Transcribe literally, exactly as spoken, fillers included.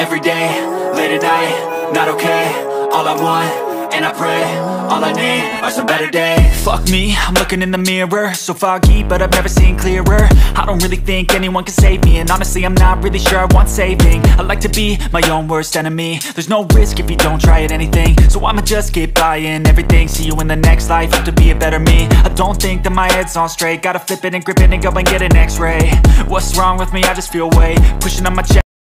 every day, late at night, not okay. All I want, and I pray, all I need are some better days. Fuck me, I'm looking in the mirror, so foggy, but I've never seen clearer. I don't really think anyone can save me, and honestly I'm not really sure I want saving. I like to be my own worst enemy. There's no risk if you don't try at anything, so I'ma just keep buying everything. See you in the next life, hope to be a better me. I don't think that my head's on straight, gotta flip it and grip it and go and get an x-ray. What's wrong with me? I just feel weight pushing on my chest,